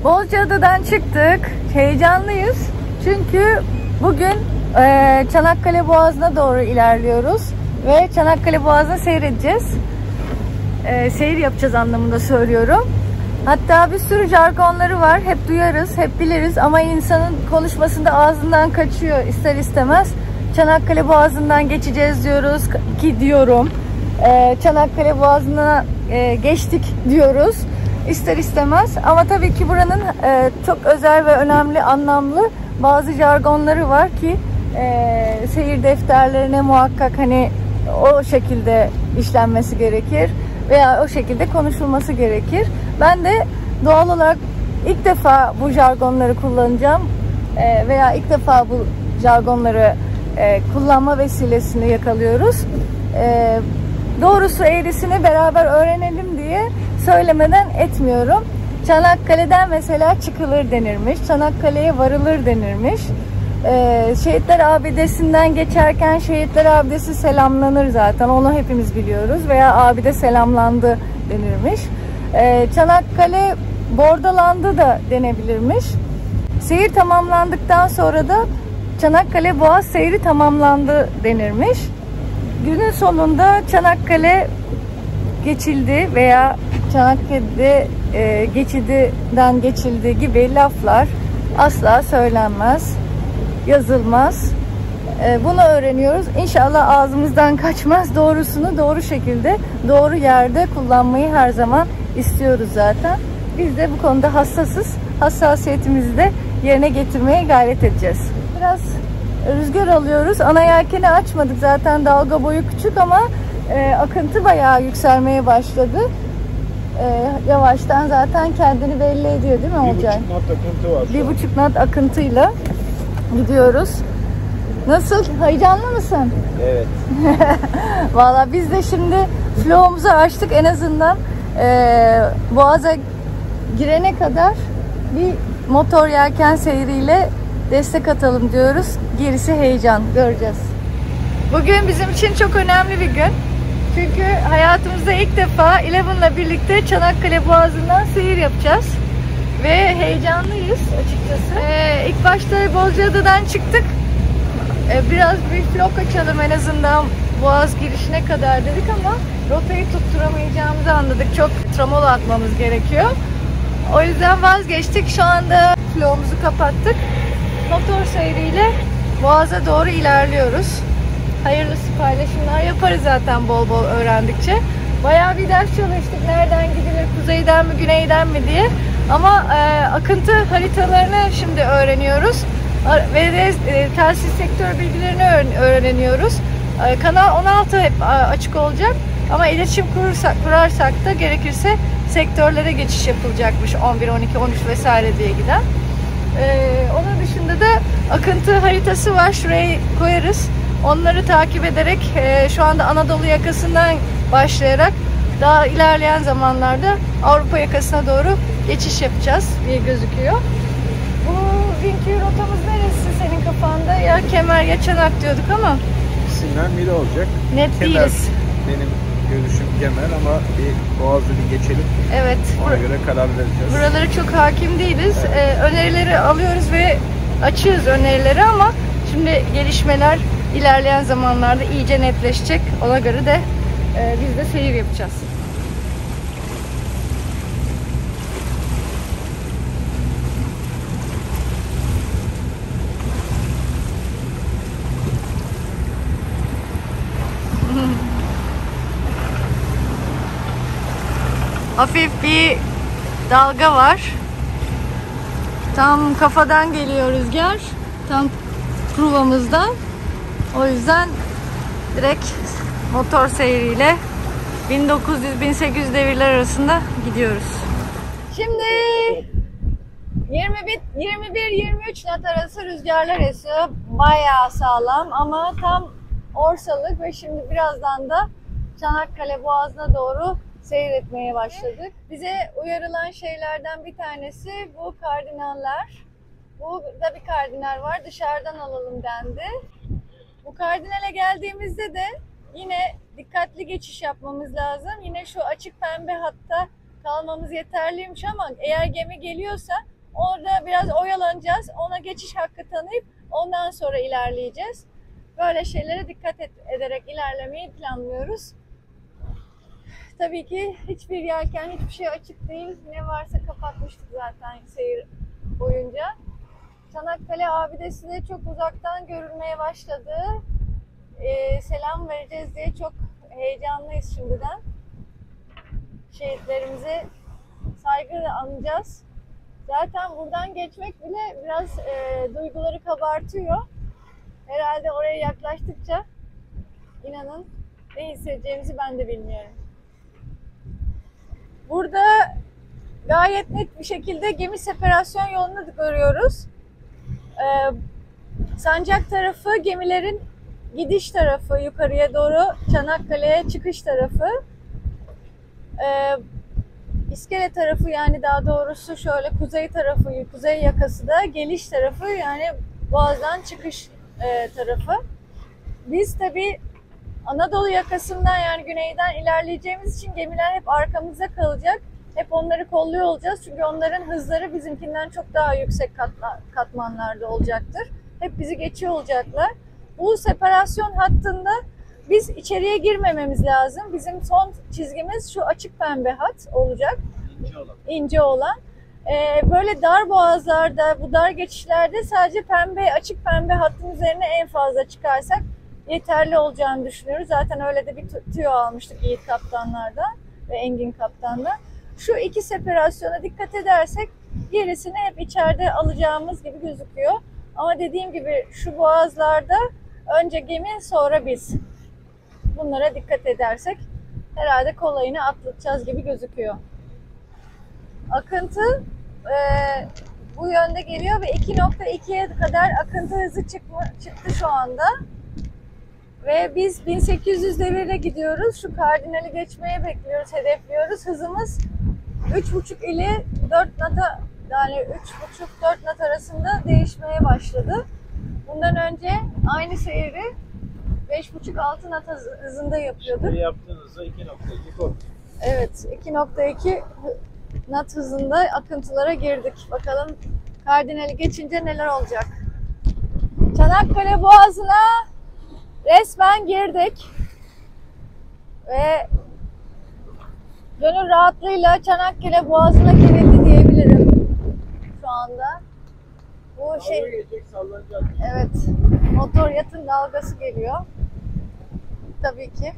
Bozcaada'dan çıktık. Heyecanlıyız. Çünkü bugün Çanakkale Boğazı'na doğru ilerliyoruz. Ve Çanakkale Boğazı'na seyredeceğiz. Seyir yapacağız anlamında söylüyorum. Hatta bir sürü jargonları var. Hep duyarız, hep biliriz. Ama insanın konuşmasında ağzından kaçıyor ister istemez. Çanakkale Boğazı'ndan geçeceğiz diyoruz ki diyorum. Çanakkale Boğazı'na geçtik diyoruz. İster istemez ama tabii ki buranın çok özel ve önemli, anlamlı bazı jargonları var ki seyir defterlerine muhakkak hani o şekilde işlenmesi gerekir veya o şekilde konuşulması gerekir. Ben de doğal olarak ilk defa bu jargonları kullanacağım veya ilk defa bu jargonları kullanma vesilesini yakalıyoruz. Doğrusu eğrisini beraber öğrenelim diye söylemeden etmiyorum. Çanakkale'den mesela çıkılır denirmiş. Çanakkale'ye varılır denirmiş. Şehitler Abidesi'nden geçerken Şehitler Abidesi selamlanır zaten. Onu hepimiz biliyoruz. Veya abide selamlandı denirmiş. Çanakkale bordalandı da denebilirmiş. Seyir tamamlandıktan sonra da Çanakkale Boğaz seyri tamamlandı denirmiş. Günün sonunda Çanakkale geçildi veya Çanakkale'de geçididen geçildi gibi laflar asla söylenmez, yazılmaz. Bunu öğreniyoruz. İnşallah ağzımızdan kaçmaz. Doğrusunu doğru şekilde, doğru yerde kullanmayı her zaman istiyoruz zaten. Biz de bu konuda hassasız. Hassasiyetimizi de yerine getirmeye gayret edeceğiz. Biraz rüzgar alıyoruz. Ana yelkeni açmadık. Zaten dalga boyu küçük ama akıntı bayağı yükselmeye başladı. Yavaştan zaten kendini belli ediyor değil mi Olcay? 1,5 knot akıntı var. 1,5 knot akıntıyla gidiyoruz. Nasıl? Heyecanlı mısın? Evet. Valla biz de şimdi flow'umuzu açtık. En azından Boğaz'a girene kadar bir motor yelken seyriyle destek atalım diyoruz. Gerisi heyecan. Göreceğiz. Bugün bizim için çok önemli bir gün. Çünkü hayatımızda ilk defa Eleven'la birlikte Çanakkale Boğazı'ndan seyir yapacağız. Ve heyecanlıyız açıkçası. İlk başta Bozcaada'dan çıktık. Biraz bir vlog açalım en azından Boğaz girişine kadar dedik ama rotayı tutturamayacağımızı anladık. Çok tramol atmamız gerekiyor. O yüzden vazgeçtik. Şu anda vlogumuzu kapattık. Motor seyriyle Boğaz'a doğru ilerliyoruz. Hayırlısı paylaşımlar yaparız zaten bol bol öğrendikçe. Bayağı bir ders çalıştık. Nereden gidilir, kuzeyden mi, güneyden mi diye. Ama akıntı haritalarını şimdi öğreniyoruz. Ve de telsiz sektör bilgilerini öğreniyoruz. Kanal 16 hep açık olacak. Ama iletişim kurarsak da gerekirse sektörlere geçiş yapılacakmış. 11, 12, 13 vesaire diye giden. Onun dışında da akıntı haritası var. Şuraya koyarız. Onları takip ederek şu anda Anadolu yakasından başlayarak daha ilerleyen zamanlarda Avrupa yakasına doğru geçiş yapacağız diye gözüküyor. Bu günkü rotamız neresi senin kafanda? Ya Kemer ya Çanak diyorduk ama İkisinden biri olacak. net Kemer, değiliz. benim görüşüm Kemer ama bir Boğaz'ı bir geçelim. Evet. Ona göre karar vereceğiz. Buralara çok hakim değiliz. Evet. Önerileri alıyoruz ve açığız önerileri ama şimdi gelişmeler ilerleyen zamanlarda iyice netleşecek. Ona göre de biz de seyir yapacağız. Hafif bir dalga var. Tam kafadan geliyor rüzgar. Tam kruvamızdan. O yüzden direkt motor seyriyle 1900-1800 devirler arasında gidiyoruz. Şimdi 21-23 knot arası rüzgarlar esiyor. Bayağı sağlam ama tam orsalık ve şimdi birazdan da Çanakkale Boğazı'na doğru seyretmeye başladık. Bize uyarılan şeylerden bir tanesi bu kardinaller. Burada bir kardinal var. Dışarıdan alalım dendi. Bu kardinale geldiğimizde de yine dikkatli geçiş yapmamız lazım. Yine şu açık pembe hatta kalmamız yeterliymiş ama eğer gemi geliyorsa Orada biraz oyalanacağız. Ona geçiş hakkı tanıyıp ondan sonra ilerleyeceğiz. Böyle şeylere dikkat ederek ilerlemeyi planlıyoruz. Tabii ki hiçbir yelken, hiçbir şey açık değil. Ne varsa kapatmıştık zaten seyir boyunca. Çanakkale abidesi de çok uzaktan görülmeye başladı. Selam vereceğiz diye çok heyecanlıyız şimdiden. Şehitlerimize saygı anacağız. Zaten buradan geçmek bile biraz duyguları kabartıyor. Herhalde oraya yaklaştıkça inanın ne hissedeceğimizi ben de bilmiyorum. Burada gayet net bir şekilde gemi separasyon yolunu görüyoruz. Sancak tarafı gemilerin gidiş tarafı, yukarıya doğru Çanakkale'ye çıkış tarafı. İskele tarafı, yani daha doğrusu şöyle kuzey tarafı, kuzey yakası da geliş tarafı, yani Boğaz'dan çıkış tarafı. Biz tabii Anadolu yakasından, yani güneyden ilerleyeceğimiz için gemiler hep arkamızda kalacak. Hep onları kolluyor olacağız çünkü onların hızları bizimkinden çok daha yüksek katmanlarda olacaktır. Hep bizi geçiyor olacaklar. Bu separasyon hattında biz içeriye girmememiz lazım. Bizim son çizgimiz şu açık pembe hat olacak. İnce olan. Böyle dar boğazlarda, bu dar geçişlerde sadece açık pembe hattın üzerine en fazla çıkarsak yeterli olacağını düşünüyoruz. Zaten öyle de bir tüyo almıştık Yiğit kaptanlardan ve Engin kaptandan. Şu iki separasyona dikkat edersek gerisini hep içeride alacağımız gibi gözüküyor. Ama dediğim gibi şu boğazlarda önce gemi, sonra biz. Bunlara dikkat edersek herhalde kolayını atlatacağız gibi gözüküyor. Akıntı bu yönde geliyor ve 2.2'ye kadar akıntı hızı çıktı şu anda. Ve biz 1800 devirle gidiyoruz. Şu kardinali geçmeye bekliyoruz, hedefliyoruz. Hızımız 3.5 ile 4 nata, yani 3.5-4 nat arasında değişmeye başladı. Bundan önce aynı seyri 5.5-6 nat hızında yapıyorduk. Şimdi yaptığın hızı 2.2 koy. Evet, 2.2 nat hızında akıntılara girdik. Bakalım kardinali geçince neler olacak. Çanakkale Boğazı'na resmen girdik. Ve gönül rahatlığıyla Çanakkale Boğazı'na girildi diyebilirim şu anda. Bu Sallanacak. evet, motor yatın dalgası geliyor. Tabii ki.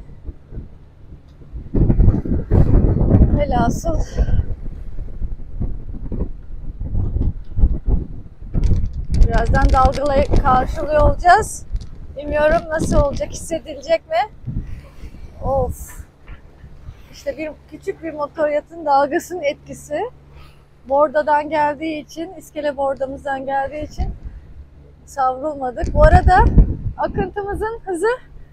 Velhasıl birazdan dalgaları karşılıyor olacağız. Bilmiyorum nasıl olacak, hissedilecek mi? Of. İşte küçük bir motor yatın dalgasının etkisi. Bordadan geldiği için, iskele bordamızdan geldiği için savrulmadık. Bu arada akıntımızın hızı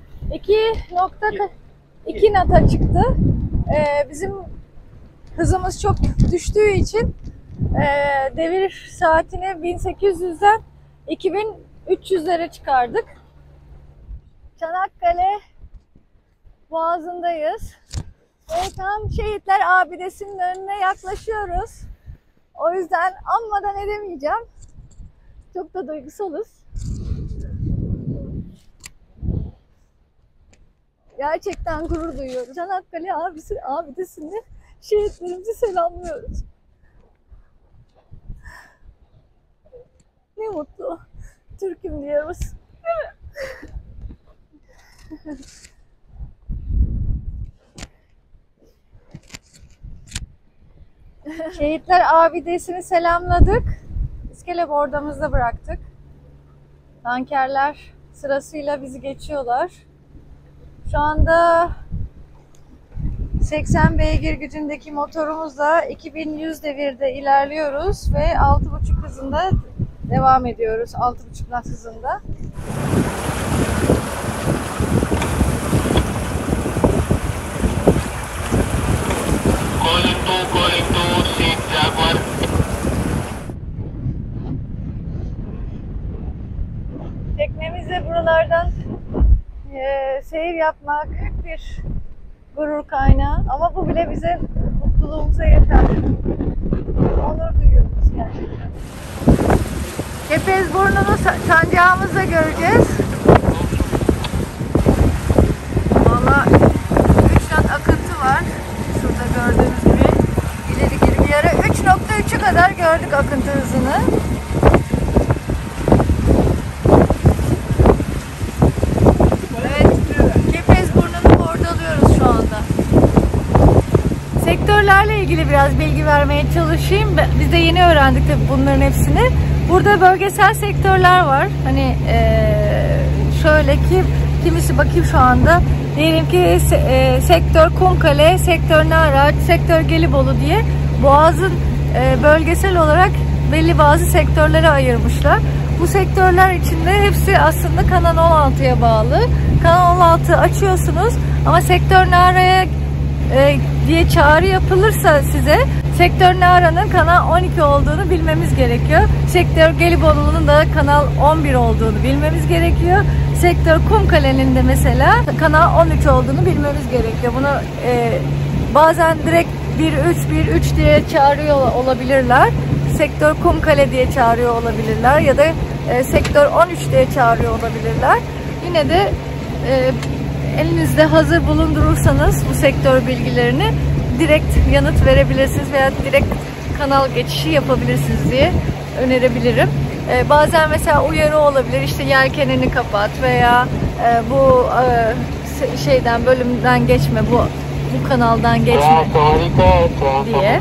2.2 nata çıktı. Bizim hızımız çok düştüğü için devir saatini 1800'den 2300'lere çıkardık. Çanakkale Boğazı'ndayız. Ve tam Şehitler Abidesi'nin önüne yaklaşıyoruz. O yüzden anmadan edemeyeceğim. Çok da duygusalız. Gerçekten gurur duyuyoruz. Çanakkale Abidesi'nde şehitlerimizi selamlıyoruz. Ne mutlu. Türk'üm diyoruz. Şehitler Abidesi'ni selamladık. İskele bordamızda bıraktık. Tankerler sırasıyla bizi geçiyorlar. Şu anda 80 beygir gücündeki motorumuzla 2100 devirde ilerliyoruz ve 6.5 hızında devam ediyoruz. 6.5 knot hızında. Teknemizle buralardan seyir yapmak büyük bir gurur kaynağı ama bu bile bize mutluluğumuza yeter. onur duyuyoruz gerçekten. Kepezburnu'nu sancağımızda göreceğiz. Valla 3 knot akıntı var. Şurada gördüğünüz gibi. İleri geri bir ara 3.3'ü kadar gördük akıntı hızını. Evet, Kepezburnu'nu bordalıyoruz şu anda. Sektörlerle ilgili biraz bilgi vermeye çalışayım. Biz de yeni öğrendik tabii bunların hepsini. Burada bölgesel sektörler var. Hani şöyle ki kimisi bakayım şu anda. Diyelim ki sektör Kumkale, sektör Naraç, sektör Gelibolu diye Boğaz'ın bölgesel olarak belli bazı sektörlere ayırmışlar. Bu sektörler içinde hepsi aslında Kanal 16'ya bağlı. Kanal 16 açıyorsunuz ama sektör Nara'ya diye çağrı yapılırsa size sektör Nara'nın kanal 12 olduğunu bilmemiz gerekiyor. Sektör Gelibolu'nun da kanal 11 olduğunu bilmemiz gerekiyor. Sektör Kumkale'nin de mesela kanal 13 olduğunu bilmemiz gerekiyor. Bunu bazen direkt 1-3 diye çağırıyor olabilirler. Sektör Kumkale diye çağırıyor olabilirler ya da sektör 13 diye çağırıyor olabilirler. Yine de elinizde hazır bulundurursanız bu sektör bilgilerini direkt yanıt verebilirsiniz veya direkt kanal geçişi yapabilirsiniz diye önerebilirim. Bazen mesela uyarı olabilir, işte yelkenini kapat veya bu bölümden geçme, bu kanaldan geçme diye.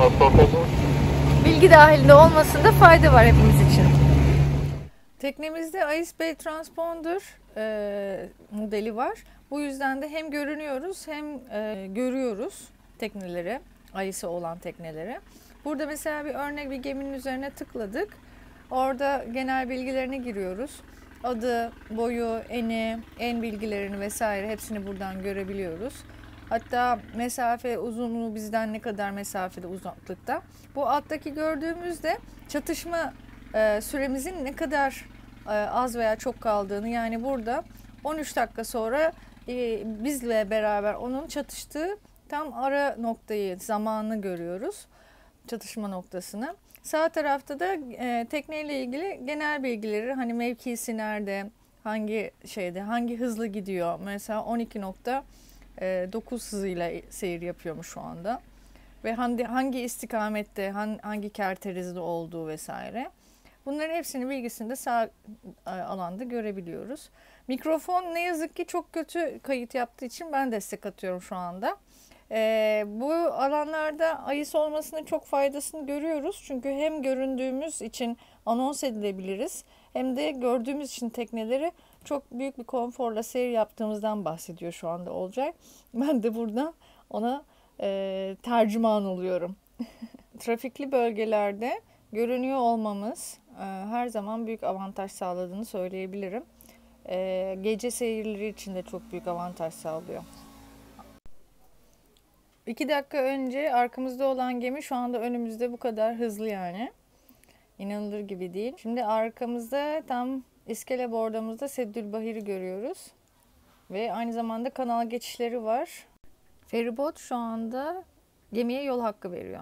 Bilgi dahilinde olmasında fayda var hepimiz için. Teknemizde Ice Bay Transponder modeli var. Bu yüzden de hem görünüyoruz hem görüyoruz tekneleri, ayısı olan tekneleri. Burada mesela bir örnek bir geminin üzerine tıkladık. Orada genel bilgilerini giriyoruz. Adı, boyu, eni, en bilgilerini vesaire hepsini buradan görebiliyoruz. Hatta mesafe, uzunluğu bizden ne kadar mesafede, uzaklıkta. Bu alttaki gördüğümüzde çatışma süremizin ne kadar az veya çok kaldığını, yani burada 13 dakika sonra bizle beraber onun çatıştığı tam ara noktayı, zamanını görüyoruz. Çatışma noktasını. Sağ tarafta da tekneyle ilgili genel bilgileri, hani mevkisi nerede, hangi şeyde, hangi hızlı gidiyor. Mesela 12.9 hızıyla seyir yapıyormuş şu anda. Ve hangi istikamette, hangi kerterizde olduğu vesaire. Bunların hepsinin bilgisini de sağ alanda görebiliyoruz. Mikrofon ne yazık ki çok kötü kayıt yaptığı için ben destek atıyorum şu anda. Bu alanlarda ayısı olmasının çok faydasını görüyoruz. Çünkü hem göründüğümüz için anons edilebiliriz, hem de gördüğümüz için tekneleri çok büyük bir konforla seyir yaptığımızdan bahsediyor şu anda Olcay. Ben de burada ona tercüman oluyorum. Trafikli bölgelerde görünüyor olmamız her zaman büyük avantaj sağladığını söyleyebilirim. Gece seyirleri için de çok büyük avantaj sağlıyor. 2 dakika önce arkamızda olan gemi şu anda önümüzde, bu kadar hızlı yani. İnanılır gibi değil. Şimdi arkamızda tam iskele bordamızda Seddülbahir'i görüyoruz. Ve aynı zamanda kanal geçişleri var. Feribot şu anda gemiye yol hakkı veriyor.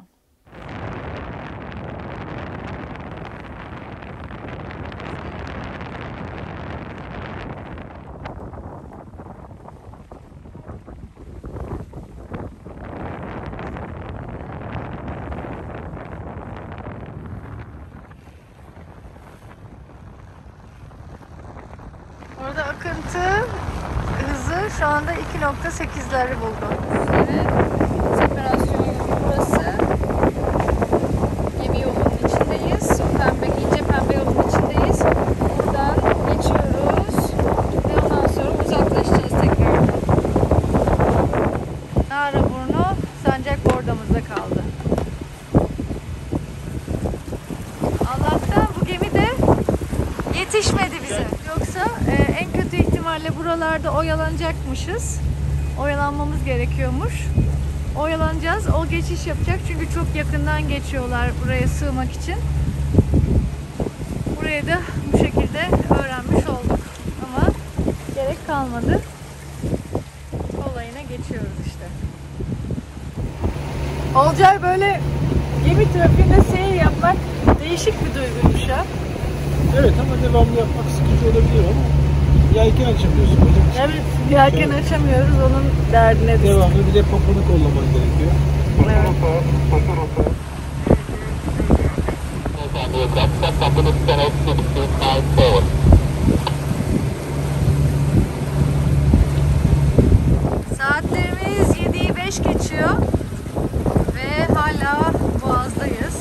Orada akıntı hızı şu anda 2.8'leri buldu. Separasyon yolu burası. Gemi yolunun içindeyiz. İnce pembe yolun içindeyiz. Buradan geçiyoruz ve ondan sonra uzaklaşacağız tekrar. Naraburnu sancak bordamızda kaldı. Allah'tan bu gemi de yetişmedi bize. Yoksa en kötü ihtimalle buralarda oyalanacakmışız. Oyalanmamız gerekiyormuş. Oyalanacağız. O geçiş yapacak. Çünkü çok yakından geçiyorlar buraya sığmak için. Burayı da bu şekilde öğrenmiş olduk. Ama gerek kalmadı. Olayına geçiyoruz işte. Olcay böyle Gemi trafiğinde seyir yapmak değişik bir duyguymuş ya. Evet ama devamlı yapmak sıkıcı olabilir ama yelken açamıyorsun. Evet, yelken açamıyoruz, onun derdine düştük. Devamlı bir de poponu kollaman gerekiyor. Evet. Saatlerimiz 7'yi 5 geçiyor ve hala Boğaz'dayız.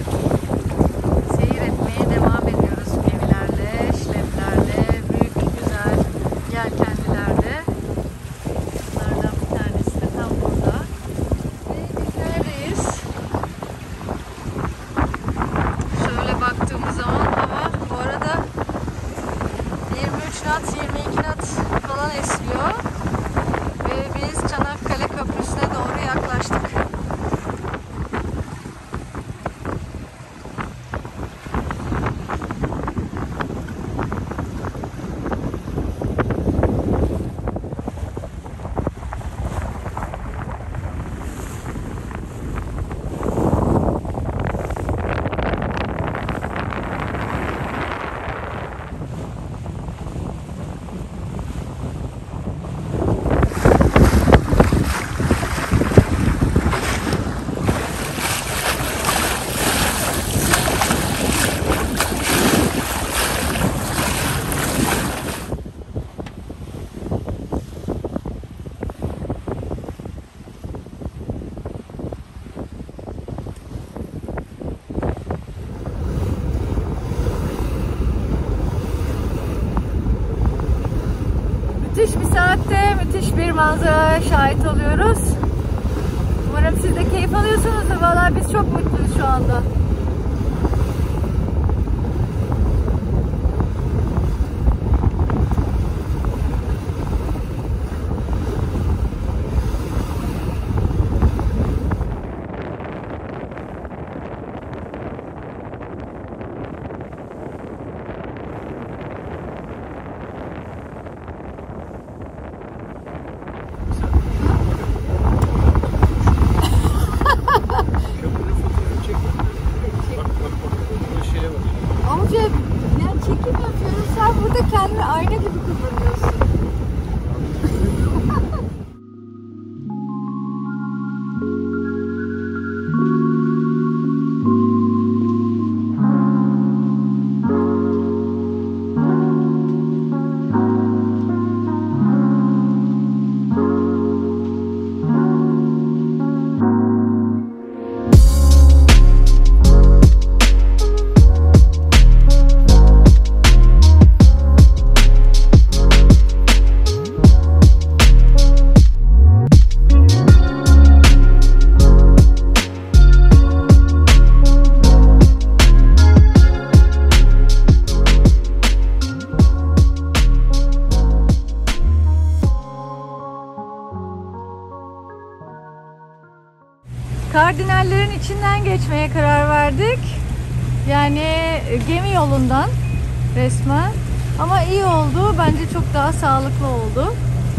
Seyir etmeye devam ediyoruz gemilerle, şleplerle, büyük güzel yelkenlilerle. Bunlardan bir tanesi de tam burada. Ve biz neredeyiz? Şöyle baktığımız zaman hava bu arada 23 knot, 22 knot falan esiyor. Ve biz Çanakkale Köprüsü'ne doğru yaklaştık. Müthiş bir saatte müthiş bir manzaraya şahit oluyoruz. Umarım siz de keyif alıyorsunuzdur. Vallahi biz çok mutluyuz şu anda. Amca ya çekim yapıyoruz. Sen burada kendini ayna gibi kullanıyorsun. Kardinallerin içinden geçmeye karar verdik. Yani gemi yolundan resmen. Ama iyi oldu. Bence çok daha sağlıklı oldu.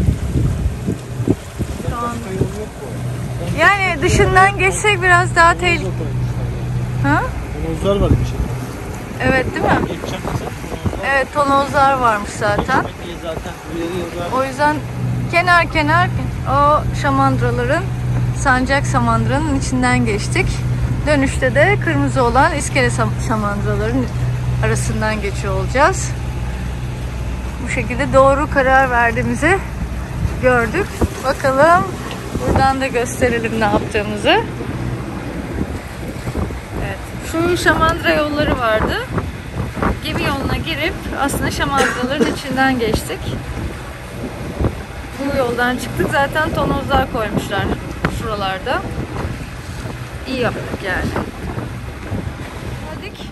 Şu an... Yani dışından geçsek biraz daha tehlikeli. Ha? Tonozlar var bir şey. Evet değil mi? Evet, tonozlar varmış zaten. O yüzden kenar kenar o şamandıraların, sancak şamandıranın içinden geçtik. Dönüşte de kırmızı olan iskele şamandıraların arasından geçiyor olacağız. Bu şekilde doğru karar verdiğimizi gördük. Bakalım buradan da gösterelim ne yaptığımızı. Evet, şu şamandıra yolları vardı. Gemi yoluna girip aslında şamandıraların içinden geçtik. Bu yoldan çıktık. Zaten tonozlar koymuşlar şuralarda. İyi yaptık yani. Geldik.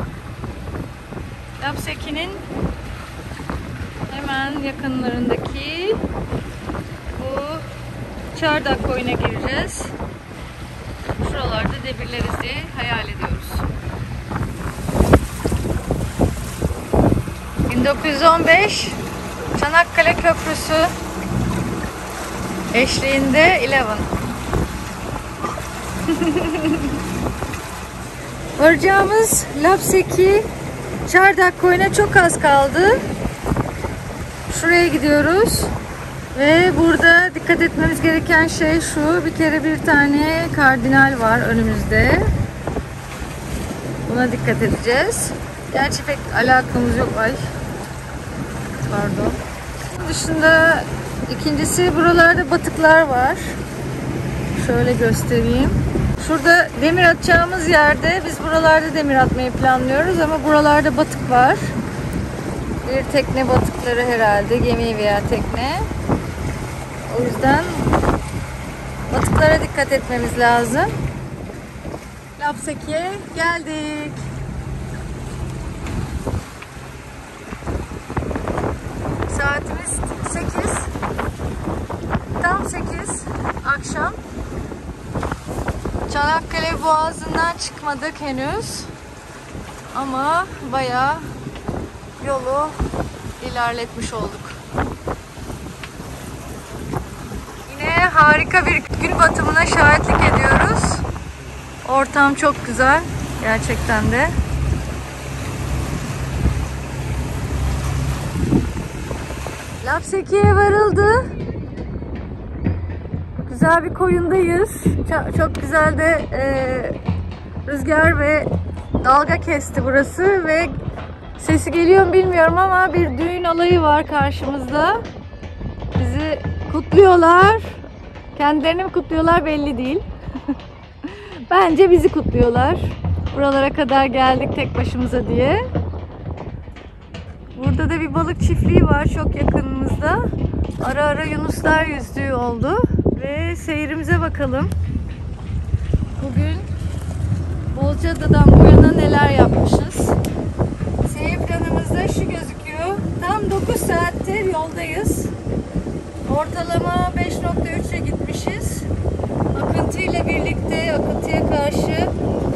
Lapseki'nin hemen yakınlarındaki bu Çardak koyuna gireceğiz. Şuralarda devirleriz diye hayal ediyoruz. 1915 Çanakkale Köprüsü eşliğinde 11. Varacağımız Lapseki Çardak Koyu'na çok az kaldı. Şuraya gidiyoruz. Ve burada dikkat etmemiz gereken şey şu. Bir kere bir tane kardinal var önümüzde. Buna dikkat edeceğiz. Gerçi pek alakamız yok. Ay. Pardon. Bunun dışında ikincisi buralarda batıklar var. Şöyle göstereyim. Şurada demir atacağımız yerde biz buralarda demir atmayı planlıyoruz ama buralarda batık var. Bir tekne batıkları herhalde, gemi veya tekne. O yüzden batıklara dikkat etmemiz lazım. Lapseki'ye geldik. Saatimiz 8. Tam 8 akşam. Çanakkale Boğazı'ndan çıkmadık henüz. Ama bayağı yolu ilerletmiş olduk. Yine harika bir gün batımına şahitlik ediyoruz. Ortam çok güzel. Gerçekten de. Lapseki'ye varıldı. Güzel bir koyundayız. Çok güzel de rüzgar ve dalga kesti burası ve sesi geliyor mu bilmiyorum ama bir düğün alayı var karşımızda. Bizi kutluyorlar. Kendilerini mi kutluyorlar belli değil. Bence bizi kutluyorlar. Buralara kadar geldik tek başımıza diye. Burada da bir balık çiftliği var çok yakınımızda. Ara ara yunuslar yüzdüğü oldu. Ve seyrimize bakalım. Bugün Bozcaada'dan bu yana neler yapmışız. Seyir planımızda şu gözüküyor. Tam 9 saattir yoldayız. Ortalama 5.3'e gitmişiz. Akıntıyla birlikte, akıntıya karşı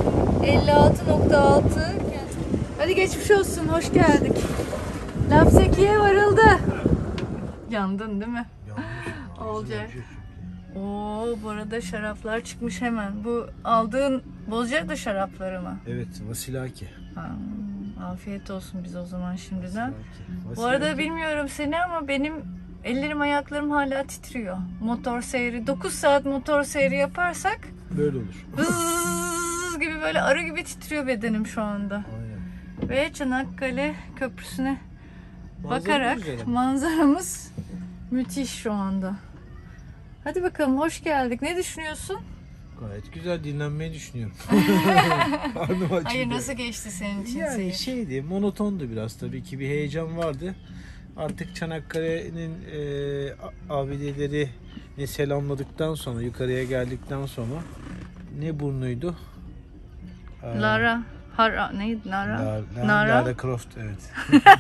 56.6. Hadi geçmiş olsun, hoş geldik. Lapseki'ye varıldı. Yandın değil mi? Olacak. Oo, bu arada şaraplar çıkmış hemen. Bu aldığın Bozcaada şarapları mı? Evet, Vasilaki. Afiyet olsun biz o zaman şimdiden. Bu arada bilmiyorum seni ama benim ellerim ayaklarım hala titriyor. Motor seyri, 9 saat motor seyri yaparsak böyle olur. Bızz gibi böyle arı gibi titriyor bedenim şu anda. Aynen. Ve Çanakkale Köprüsü'ne Manzara bakarak güzel. manzaramız müthiş şu anda. Hadi bakalım, hoş geldik. Ne düşünüyorsun? Gayet güzel, dinlenmeyi düşünüyorum. Karnım acıktı. Hayır, nasıl geçti senin için Yani seyir? şeydi, monotondu biraz tabii ki, bir heyecan vardı. Artık Çanakkale'nin abideleri selamladıktan sonra, yukarıya geldikten sonra ne burnuydu? Lara. Neydi? Nara? Lara Croft, evet.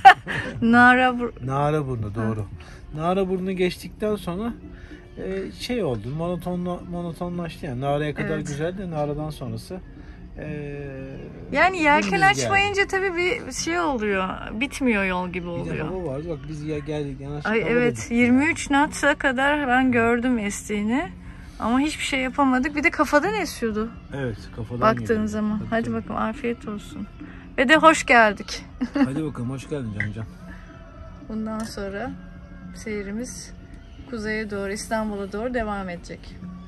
Nara burnu, doğru. Nara burnu geçtikten sonra şey oldu, monotonlaştı yani. Nara'ya kadar evet. güzel de Nara'dan sonrası yani yelken dümdüz açmayınca tabii bir şey oluyor. Bitmiyor yol gibi bir de oluyor. hava vardı, bak biz geldik. Ay evet, 23 knot'a kadar ben gördüm estiğini. Ama hiçbir şey yapamadık. Bir de kafadan esiyordu. Evet, kafadan baktığın geliyor. zaman. Hadi tabii. bakalım, afiyet olsun. Ve de hoş geldik. Hadi bakalım, hoş geldin Can. Bundan sonra seyrimiz kuzeye doğru, İstanbul'a doğru devam edecek.